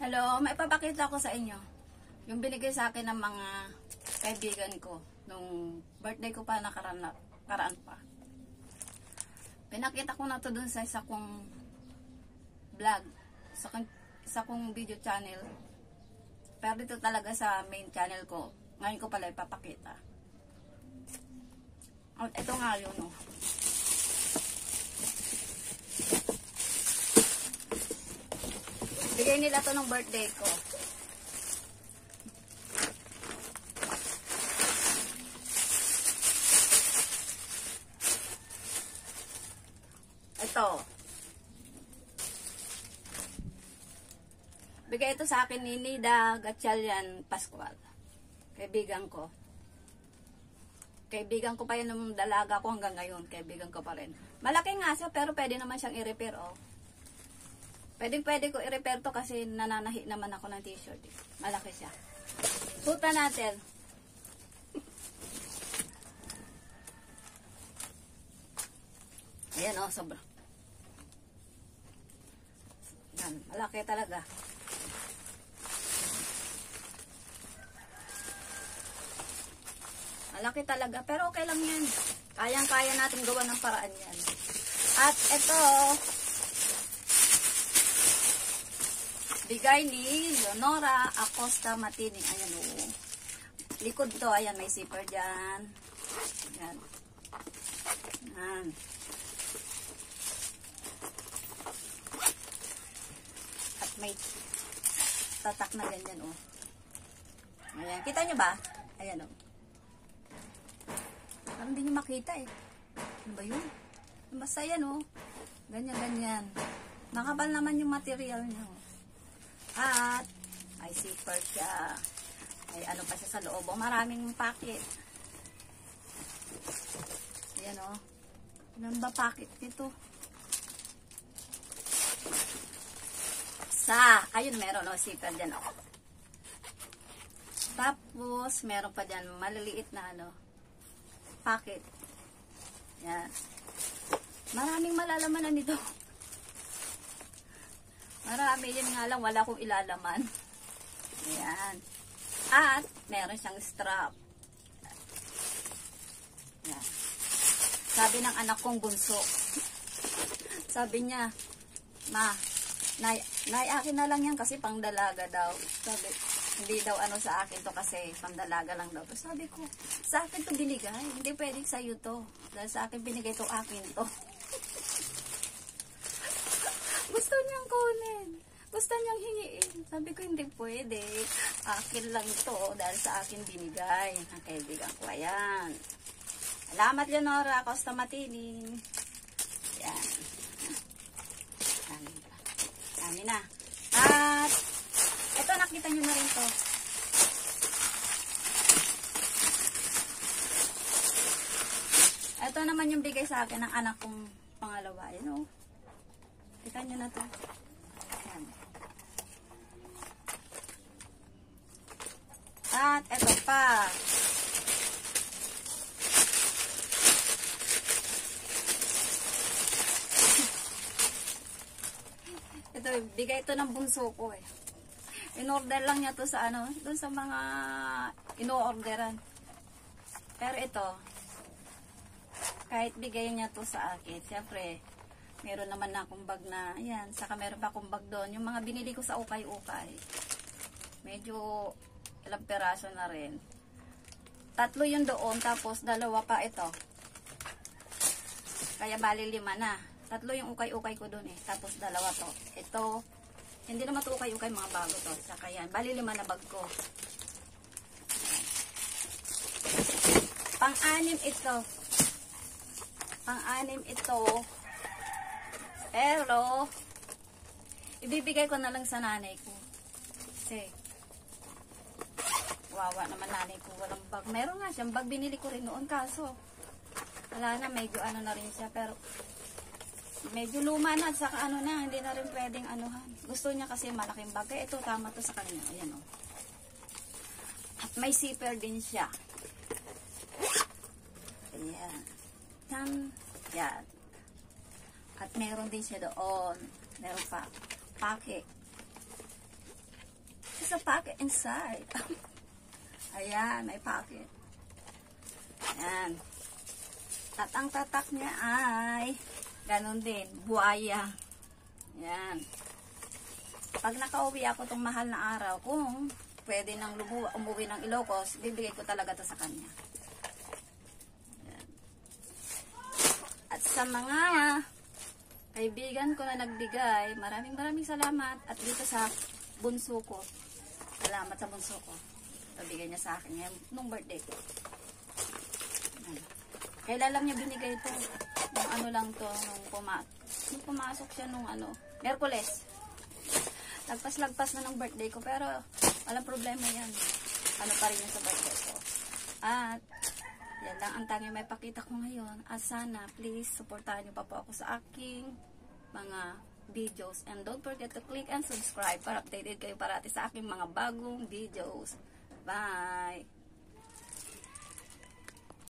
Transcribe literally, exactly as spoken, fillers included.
Hello, may papakita ko sa inyo. Yung binigay sa akin ng mga kaibigan ko nung birthday ko pa nakaraan, nakaraan pa. Pinakita ko na to dun sa isa kong vlog, sa kong, sa kong video channel. Pero dito talaga sa main channel ko. Ngayon ko pala ipapakita. At ito nga yun, no. Bigay nila to ng birthday ko. Ito. Bigay ito sa akin ni Nida Gatchalian Pascual. Kaibigan ko. Kaibigan ko pa yun nung dalaga ko hanggang ngayon. Kaibigan ko pa rin. Malaki nga siya pero pwede naman siyang i-repair, oh. Pwede pwede ko i-repair to kasi nananahi naman ako ng t-shirt. Malaki siya. Suta natin. Ayan, oh, sobra. Yan, malaki talaga. Malaki talaga, pero okay lang yan. Kayang-kaya natin gawa ng paraan yan. At ito, bigay ni Leonora Acosta Matining. Ayan, o. Likod to, ayan, may zipper dyan. Ayan. Ayan. At may tatak na ganyan, o. Ayan, kita nyo ba? Ayan, o. Parang hindi nyo makita, eh. Ano ba yun? Basta yan, o. Ganyan-ganyan. Nakabal naman yung material nyo. At ay zipper siya. Ay ano pa siya sa loob. O, maraming packet. Ayan, o. Ilan ba packet dito? Sa, ayun meron, o. Zipper dyan, o. Tapos meron pa dyan maliliit na ano packet. Yan. Maraming malalaman na nito. Marami, yun nga lang, wala akong ilalaman. Ayan. At, meron siyang strap. Ayan. Sabi ng anak kong bunso. Sabi niya, Ma, nay, nay, akin na lang yan kasi pang dalaga daw. Sabi, hindi daw ano sa akin to kasi pang dalaga lang daw. Tapos sabi ko, sa akin to binigay. Hindi pwedeng sa'yo to. Dahil sa akin binigay to, akin to. Gusto niyang kunin. Gusto niyang hingiin. Sabi ko, hindi pwede. Akin lang to dahil sa akin binigay. Ang kaibigan ko. Ayan. Salamat, Leonora Acosta Matining. Ayan. Dami na. At, ito, nakita niyo na rin to. Ito naman yung bigay sa akin ng anak kong pangalawa. Ayan, o. Kita nyo na to. Ayan. At eto pa. Ito, bigay ito ng bunso ko, eh. In-order lang niya to sa ano, doon sa mga ino-orderan. Pero ito, kahit bigay niya to sa akin, siyempre, meron naman na akong bag na, ayan, saka meron pa akong bag doon. Yung mga binili ko sa ukay-ukay, medyo ilang peraso na rin. Tatlo yung doon, tapos dalawa pa ito. Kaya bali lima na. Tatlo yung ukay-ukay ko doon, eh. Tapos dalawa to. Ito, hindi naman to ukay-ukay, mga bago to. Saka yan, bali lima na bag ko. Pang-anim ito. Pang-anim ito. Pero, ibibigay ko na lang sa nanay ko. Kasi, wawa naman nanay ko. Walang bag. Meron nga siyang bag. Binili ko rin noon. Kaso, wala na. Medyo ano na rin siya. Pero, medyo luma na. Saka ano na. Hindi na rin pwedeng anuhan. Gusto niya kasi malaking bag. Kaya ito, tama to sa kanya. Ayan, o. At may zipper din siya. Ayan. Yan. Yan. At meron din siya doon. Meron pa. Pake. a pocket inside. Ayan, may pocket. Ayan. At ang tatak niya ay ganun din, buhaya. Ayan. Pag nakauwi ako tong mahal na araw, kung pwede nang lubu umuwi ng Ilocos, bibigay ko talaga to sa kanya. Ayan. At sa mga kaibigan ko na nagbigay, maraming maraming salamat. At dito sa bunso ko, salamat sa bunso ko. Nabigay niya sa akin ngayon nung birthday ko. Ayan. Kailan lang niya binigay ito? Nung ano lang to, nung, puma nung pumasok siya nung ano, Merkules. Lagpas-lagpas na ng birthday ko, pero walang problema yan. Ano pa rin yun sa birthday ko. At, yan lang ang tanging may pakita ko ngayon. At sana, please, supportahan niyo pa po ako sa aking mga videos. And don't forget to click and subscribe para updated kayo parati sa aking mga bagong videos. Bye!